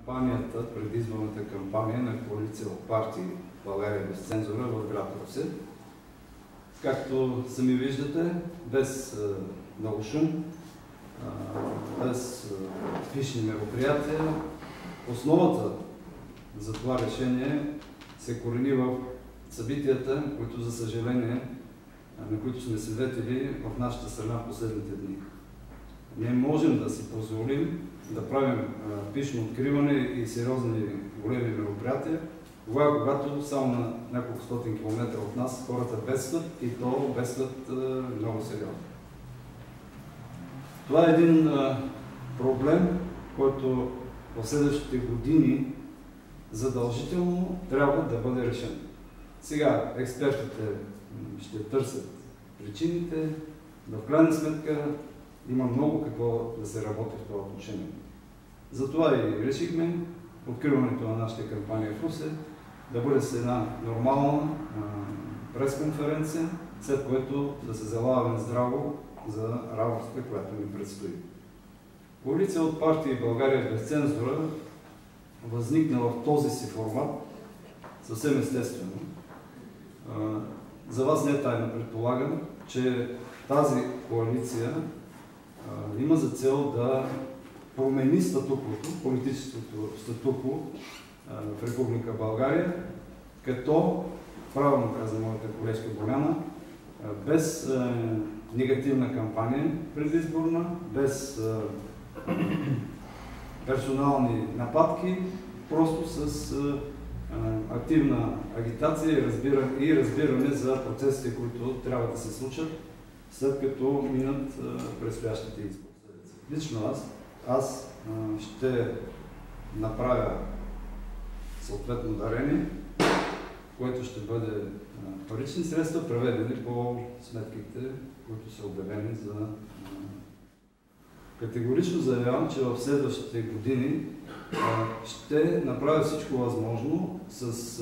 кампанията, предизборната кампания на коалиция от партии България без цензура в град Русе. Както сами виждате, без много шум, без пишни мероприятия, основата за това решение се корени в събитията, които, за съжаление, на които сме свидетели в нашата страна в последните дни. Ние можем да си позволим да правим пишно откриване и сериозни големи мероприятия, когато само на няколко стотин километра от нас хората бедстват и то бедстват много сериозно. Това е един проблем, който в следващите години задължително трябва да бъде решен. Сега експертите ще търсят причините, но в крайна сметка има много какво да се работи в това отношение. Затова и решихме откриването на нашата кампания в Русе да бъде с една нормална пресконференция, след което да се залаваме здраво за работата, която ни предстои. Коалиция от партии България без цензура възникна в този си формат съвсем естествено. За вас не е тайна, предполагам, че тази коалиция има за цел да промени статуквото, политическото статукво в Република България, като, правилно каза моята колежка Боляна, без негативна кампания предизборна, без персонални нападки, просто с активна агитация и разбиране за процесите, които трябва да се случат, след като минат предстоящите избори. Лично аз ще направя съответно дарение, което ще бъде парични средства, преведени по сметките, които са обявени за... Категорично заявявам, че в следващите години ще направя всичко възможно с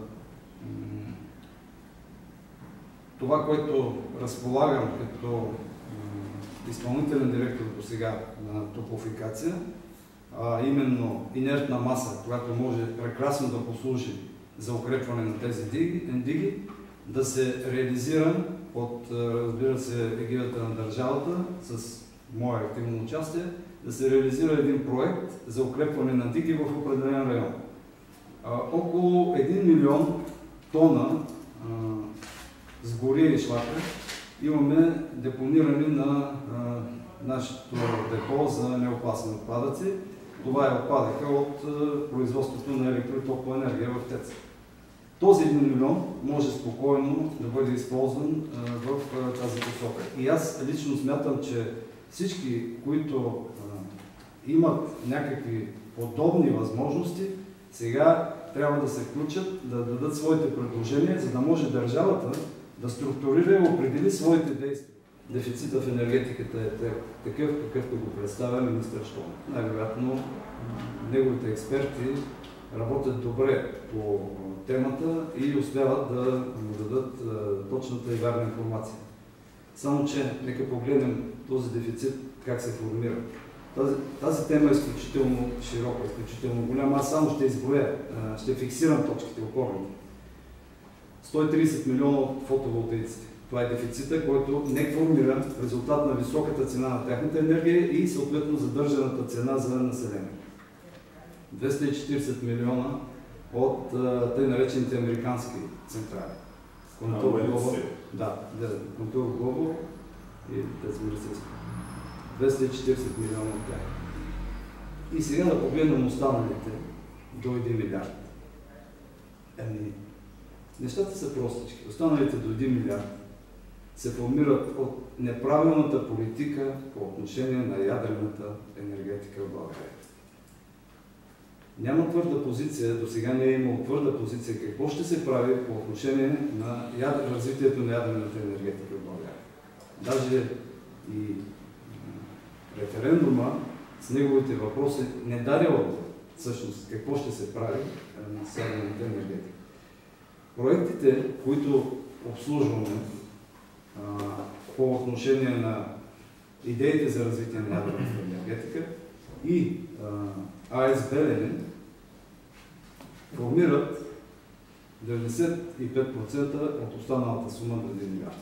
това, което разполагам като изпълнителен директор до сега на Топлофикация, именно инертна маса, която може прекрасно да послужи за укрепване на тези диги, да се реализира под, разбира се, егидата на държавата, с мое активно участие, да се реализира един проект за укрепване на диги в определен район. Около 1 милион тона с гори и шлака имаме депонирани на нашето депо за неопасни отпадъци. Това е отпадъка от производството на електро- и топлоенергия в ТЕЦ. Този 1 милион може спокойно да бъде използван в тази посока. И аз лично смятам, че всички, които имат някакви подобни възможности, сега трябва да се включат, да дадат своите предложения, за да може държавата да структурира и определи своите действия. Дефицита в енергетиката е такъв, какъвто го представя министър Щонов. Най-вероятно неговите експерти работят добре по темата и успяват да му дадат точната и вярна информация. Само че нека погледнем този дефицит как се формира. Тази тема е изключително широка, изключително голяма. Аз само ще изброя, ще фиксирам точките опорни. 130 милиона от фотоволтаиците. Това е дефицита, който не формира в резултат на високата цена на тяхната енергия и съответно задържаната цена за население. 240 милиона от тъй наречените американски централи. Контур Глобал. Да, Контур Глобал и ТЕЦ Марица. 240 милиона от тях. И сега да погледнем останалите до 1 милиард. Нещата са простички. Останалите до 1 милиард се формират от неправилната политика по отношение на ядрената енергетика в България. Няма твърда позиция, до сега не е имало твърда позиция какво ще се прави по отношение на развитието на ядрената енергетика в България. Даже и референдума с неговите въпроси не даде отговор всъщност какво ще се прави с ядрената енергетика. Проектите, които обслужваме по отношение на идеите за развитие на ядрената енергетика и АЕЦ Белене формират 95% от останалата сума до 1 милиард.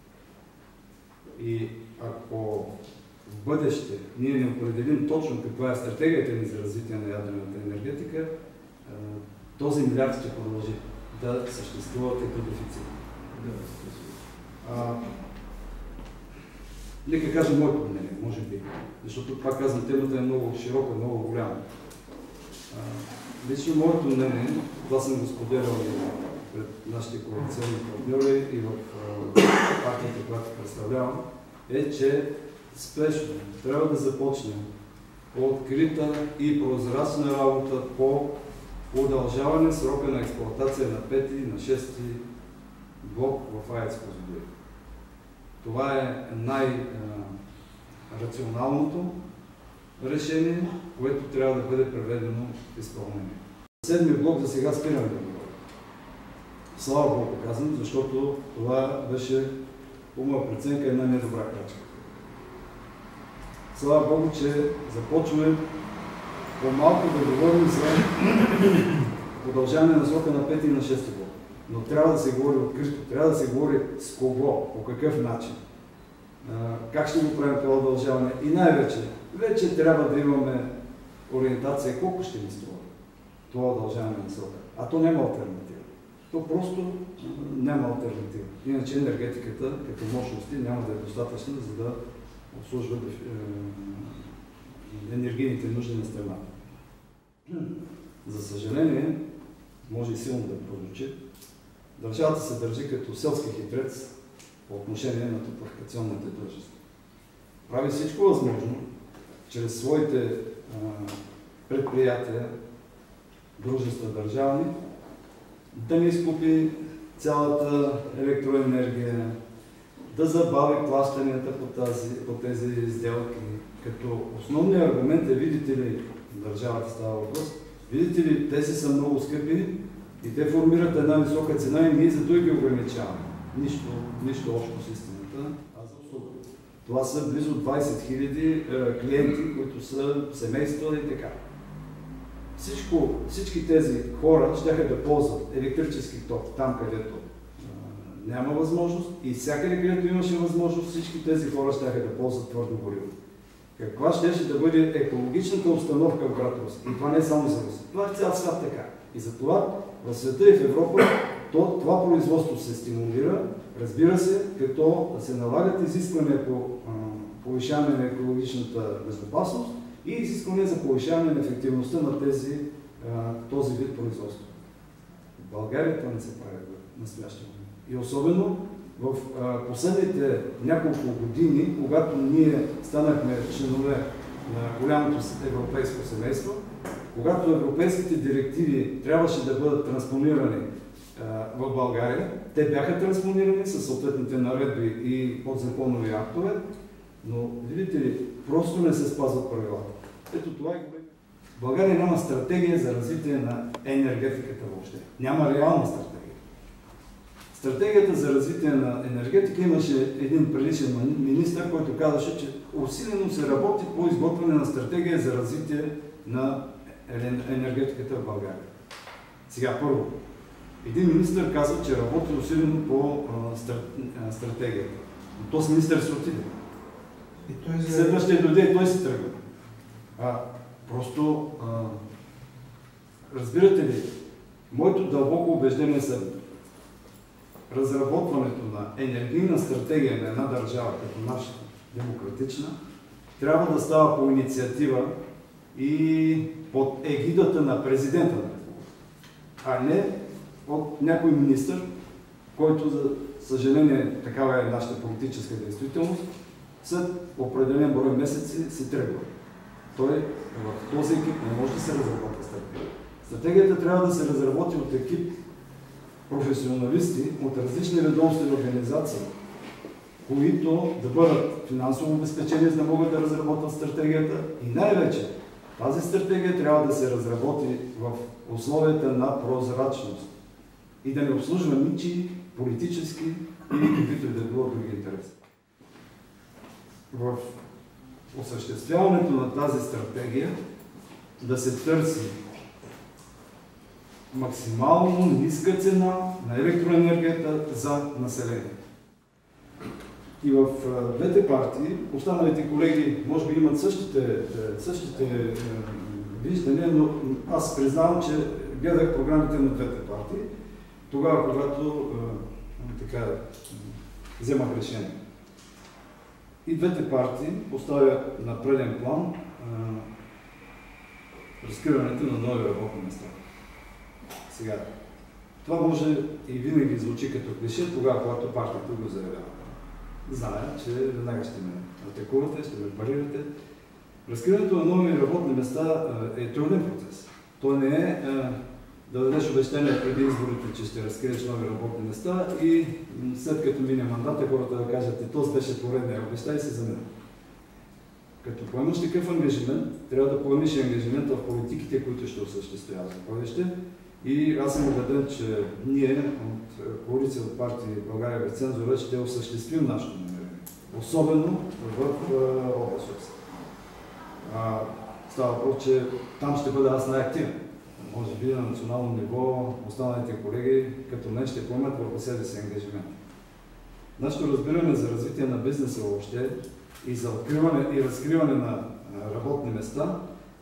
И ако в бъдеще ние не определим точно каква е стратегията ни за развитие на ядрената енергетика, този милиард ще продължи да съществува като дефицит. Нека кажа моето мнение, може би, защото пак казвам, темата е много широка, много голяма. Лично моето мнение, това съм го споделял и пред нашите коалиционни партньори и в партията, която представлявам, е, че спешно трябва да започнем открита и прозрачна работа по удължаване срока на експлоатация на 5-ти и на 6-ти блок в АЕЦ Козлодуй. Това е най-рационалното решение, което трябва да бъде преведено в изпълнение. Седми блок за сега спираме да говорим. Слава Богу казвам, защото това беше, по моя преценка, една недобра крачка. Слава Богу, че започваме по-малко да говорим за продължаване на срока на 5 и на 6 блок. Но трябва да се говори открито, трябва да се говори с кого, по какъв начин, как ще го правим това удължаване и най-вече, вече трябва да имаме ориентация колко ще ни струва това удължаване на срока. А то няма алтернатива. То просто няма алтернатива. Иначе енергетиката като мощности няма да е достатъчна, за да обслужва енергийните нужди на страната. За съжаление, може и силно да прозвучи, държавата се държи като селски хитрец по отношение на топлофикационните дружества. Прави всичко възможно, чрез своите предприятия, дружества държавни, да не изкупи цялата електроенергия, да забави плащанията по тези сделки. Като основният аргумент е, видите ли, държавата става въпрос, видите ли, тези са много скъпи и те формират една висока цена и ние зато и ги ограничаваме. Нищо общо с истината, а за услуга. Това са близо 20 000 клиенти, които са семейства и така. Всички тези хора ще да ползват електрически ток там, където няма възможност и всякъде, където имаше възможност, всички тези хора ще да ползват твърдо гориво. Каква ще да бъде екологичната обстановка в град Русе? И това не е само за Русе. Това е в цял свят така. И затова в света и в Европа това производство се стимулира, разбира се, като се налагат изисквания по повишаване на екологичната безопасност и изисквания за повишаване на ефективността на този вид производство. В България това не се прави в настоящия момент. И особено в последните няколко години, когато ние станахме членове на голямото европейско семейство, когато европейските директиви трябваше да бъдат транспонирани в България, те бяха транспонирани със съответните наредби и подзаконови актове, но, видите ли, просто не се спазват правилата. Ето това е. В България няма стратегия за развитие на енергетиката въобще. Няма реална стратегия. Стратегията за развитие на енергетика имаше един приличен министър, който казваше, че усилено се работи по изготвяне на стратегия за развитие на енергетиката в България. Сега първо, един министър казва, че работи усилено по стратегията. Но този министър се отиде. Следващия дойде и той се тръгва. Разбирате ли, моето дълбоко убеждение е следното. Разработването на енергийна стратегия на една държава, като нашата, демократична, трябва да става по инициатива и под егидата на президента на република, а не от някой министър, който, за съжаление, такава е нашата политическа действителност, след определен брой месеци се тръгва. Той в този екип не може да се разработва стратегия. Стратегията трябва да се разработи от екип професионалисти от различни ведомствени организации, които да бъдат финансово обезпечени, за да могат да разработват стратегията и най-вече тази стратегия трябва да се разработи в условията на прозрачност и да не обслужва ничии политически или каквито и да било други интереси. В осъществяването на тази стратегия да се търси максимално ниска цена на електроенергията за населението. И в двете партии, останалите колеги може би имат същите виждания, но аз признавам, че гледах програмите на двете партии, тогава, когато вземах решение. И двете партии поставят на преден план разкриването на нови работни места. Сега, това може и винаги звучи като клише, тогава, когато партията го заявява. Зная, че веднага ще ме атакувате, ще ме парирате. Разкриването на нови работни места е труден процес. Той не е да дадеш обещание преди изборите, че ще разкриеш нови работни места и след като мине мандата, хората да кажат, и този беше поредния обеща и се замина. Като поемаш такъв ангажимент, трябва да поемеш и ангажимент в политиките, които ще осъществяваш за бъдеще. И аз съм убеден, че ние от коалиция от партии България без цензура ще осъществим нашето намерение. Особено в област. Става въпрос, че там ще бъда аз най-активен. Може би на национално ниво останалите колеги като мен ще поемат върху себе си ангажимент. Нашето разбиране за развитие на бизнеса въобще и за откриване и разкриване на работни места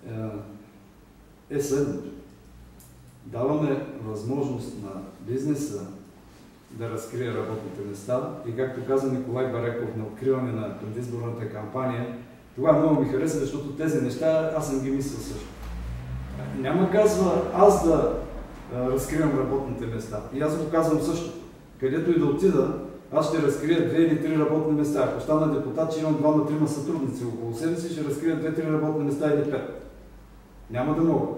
е следното. Даваме възможност на бизнеса да разкрие работните места и както каза Николай Бареков на откриване на предизборната кампания, това много ми хареса, защото тези неща аз съм ги мислил също. Няма казва аз да разкривам работните места. И аз го казвам също. Където и да отида, аз ще разкрия 2 или 3 работни места. Ако стана депутат, че имам 2-3 сътрудници около себе си, ще разкрия 2-3 работни места или 5. Няма да мога.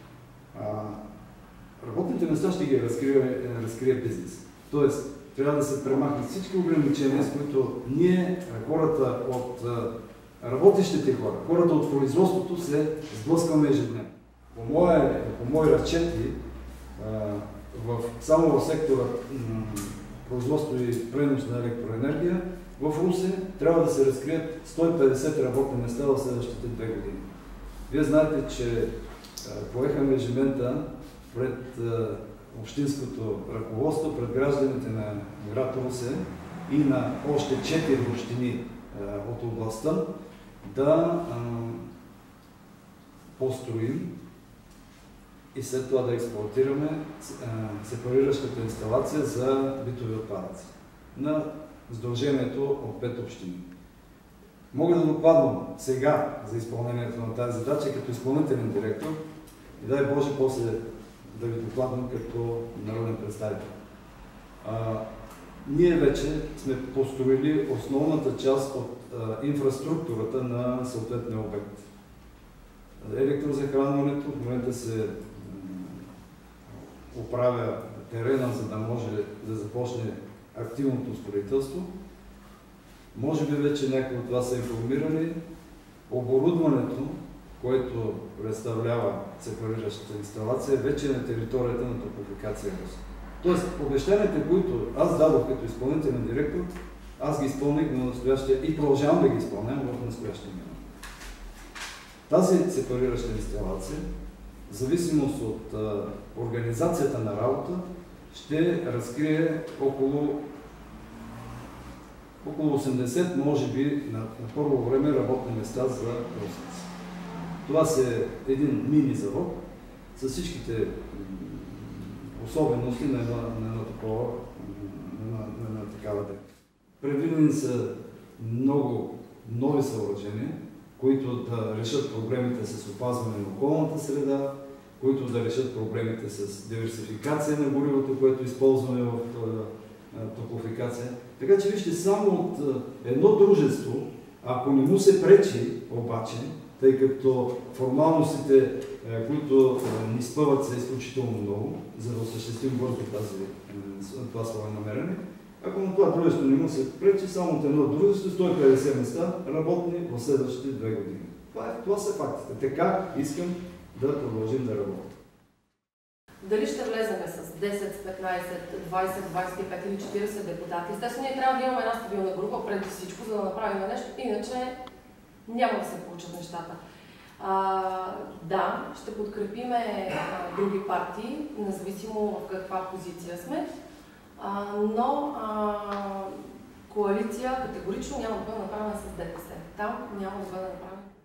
Работните места ще ги разкрие бизнес. Тоест, трябва да се премахнат всички ограничения, с които ние, хората от работещите хора, хората от производството се сблъскваме ежедневно. По мои разчети, само в сектора производство и пренос на електроенергия, в Русе трябва да се разкрият 150 работни места в следващите 2 години. Вие знаете, че поех ангажимента пред общинското ръководство, пред гражданите на град Русе и на още 4 общини от областта да построим и след това да експлоатираме сепариращата инсталация за битови отпадъци на сдружението от 5 общини. Мога да докладвам сега за изпълнението на тази задача като изпълнителен директор и дай Боже после да ви докладвам като народен представител. Ние вече сме построили основната част от инфраструктурата на съответния обект. Електрозахранването в момента се оправя терена, за да може да започне активното строителство. Може би вече някои от вас са информирани. Оборудването, което представлява сепариращата инсталация, вече е на територията на Топлофикация Русе. Тоест, обещанията, които аз дадох като изпълнителен директор, аз ги изпълних на настоящия и продължавам да ги изпълнявам в настоящия момент. Тази сепарираща инсталация, в зависимост от организацията на работа, ще разкрие около 80, може би, на първо време работни места за русенци. Това е един мини завод с всичките особености на една такава дейност. Предвидени са много нови съоръжения, които да решат проблемите с опазване на околната среда, които да решат проблемите с диверсификация на горивото, което използваме в Топлофикация. Така че вижте, само от едно дружество, ако не му се пречи обаче, тъй като формалностите, които ни спъват, са изключително много, за да осъществим бързо това свое намерение, ако на това дружество не му се пречи, само от едно дружество, 150 места работни в следващите 2 години. Това са фактите. Така искам да продължим да работим. Дали ще влеземе с 10, 15, 20, 25 или 40 депутати? Естествено, ние трябва да имаме една стабилна група преди всичко, за да направим нещо, иначе няма да се получат нещата. Да, ще подкрепиме други партии, независимо в каква позиция сме, но коалиция категорично няма да бъде направена с ДПС. Там няма да бъде направена.